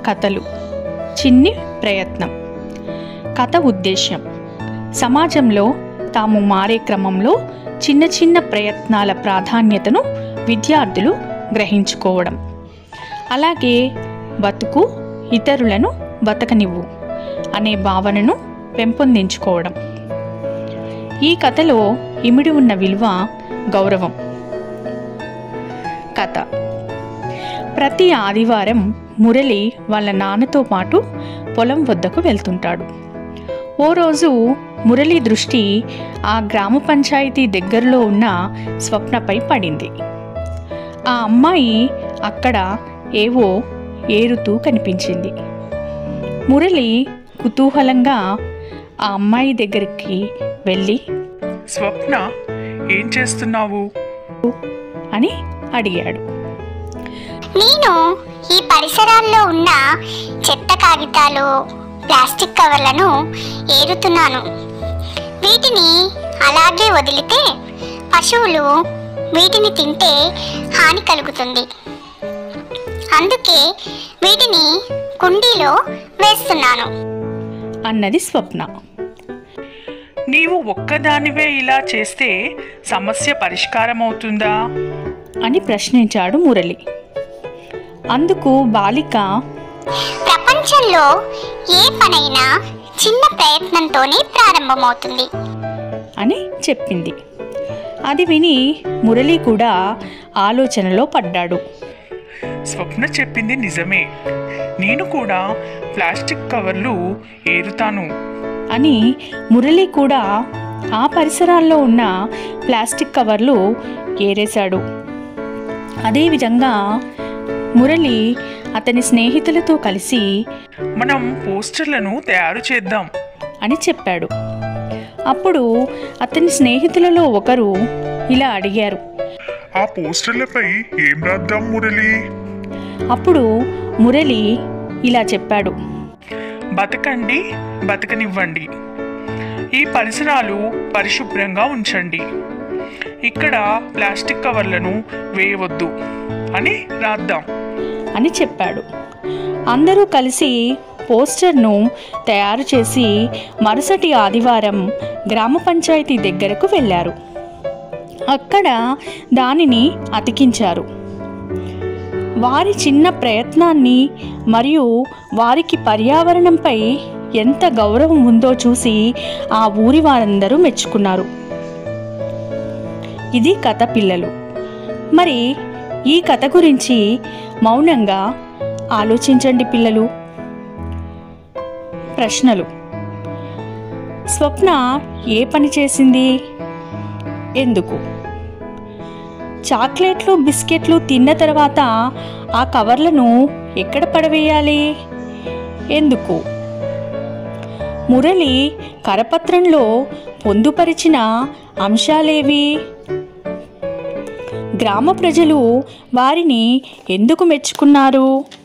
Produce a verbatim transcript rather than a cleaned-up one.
కథలు చిన్ని ప్రయత్నం. కథ ఉద్దేశ్యం సమాజంలో తాము మారే క్రమంలో చిన్న చిన్న ప్రయత్నాల ప్రాధాన్యతను విద్యార్థులు గ్రహించుకోవడం, అలాగే బతుకు ఇతరులను బతకనివ్వు అనే భావనను పెంపొందించుకోవడం. ఈ కథలో ఇమిడి ఉన్న విలువ గౌరవం. కథ. ప్రతి ఆదివారం మురళి వాళ్ళ నాన్నతో పాటు పొలం వద్దకు వెళ్తుంటాడు. ఓ రోజు మురళి దృష్టి ఆ గ్రామ పంచాయతీ దగ్గరలో ఉన్న స్వప్నపై పడింది. ఆ అమ్మాయి అక్కడ ఏవో ఏరుతూ కనిపించింది. మురళి కుతూహలంగా ఆ అమ్మాయి దగ్గరికి వెళ్ళి, స్వప్న, ఏం చేస్తున్నావు అని అడిగాడు. నేను ఈ పరిసరాల్లో ఉన్న చెత్త కాగితాలు, ప్లాస్టిక్ కవర్లను ఏరుతున్నాను. వీటిని అలాగే వదిలితే పశువులు వీటిని తింటే హాని కలుగుతుంది. అందుకే వీటిని కుండీలో వేస్తున్నాను అన్నది స్వప్న. నీవు ఒక్కదానివే ఇలా చేస్తే సమస్య పరిష్కారం అవుతుందా అని ప్రశ్నించాడు మురళి. అందుకు బాలిక, ప్రపంచంలో ఏ పనైనా చిన్న ప్రయత్నంతోనే ప్రారంభమవుతుంది అని చెప్పింది. అది విని మురళి కూడా ఆలోచనలో పడ్డాడు. స్వప్న చెప్పింది నిజమే, నేను కూడా ప్లాస్టిక్ కవర్లు ఏరుతాను అని మురళి కూడా ఆ పరిసరాల్లో ఉన్న ప్లాస్టిక్ కవర్లు ఏరేశాడు. అదేవిధంగా మురళి అతని స్నేహితులతో కలిసి మనం పోస్టర్లను తయారు చేద్దాం అని చెప్పాడు. అప్పుడు అతని స్నేహితులలో ఒకరు ఇలా అడిగారు, ఆ పోస్టర్లపై ఏం రాద్దాం మురళి? అప్పుడు మురళి ఇలా చెప్పాడు, బతకండి, బతకనివ్వండి, ఈ పరిసరాలు పరిశుభ్రంగా ఉంచండి, ఇక్కడ ప్లాస్టిక్ కవర్లను వేయవద్దు అని రాద్దాం అని చెప్పాడు. అందరూ కలిసి పోస్టర్ను తయారు చేసి మరుసటి ఆదివారం గ్రామ పంచాయతీ దగ్గరకు వెళ్ళారు. అక్కడ దానిని అతికించారు. వారి చిన్న ప్రయత్నాన్ని మరియు వారికి పర్యావరణంపై ఎంత గౌరవం ఉందో చూసి ఆ ఊరి వారందరూ మెచ్చుకున్నారు. ఇది కథ పిల్లలు. మరి ఈ కథ గురించి మౌనంగా ఆలోచించండి పిల్లలు. ప్రశ్నలు. స్వప్న ఏ పని చేసింది? ఎందుకు? చాక్లెట్లు, బిస్కెట్లు తిన్న తర్వాత ఆ కవర్లను ఎక్కడ పడవేయాలి? ఎందుకు? మురళి కరపత్రంలో పొందుపరిచిన అంశాలేవి? గ్రామ ప్రజలు వారిని ఎందుకు మెచ్చుకున్నారు?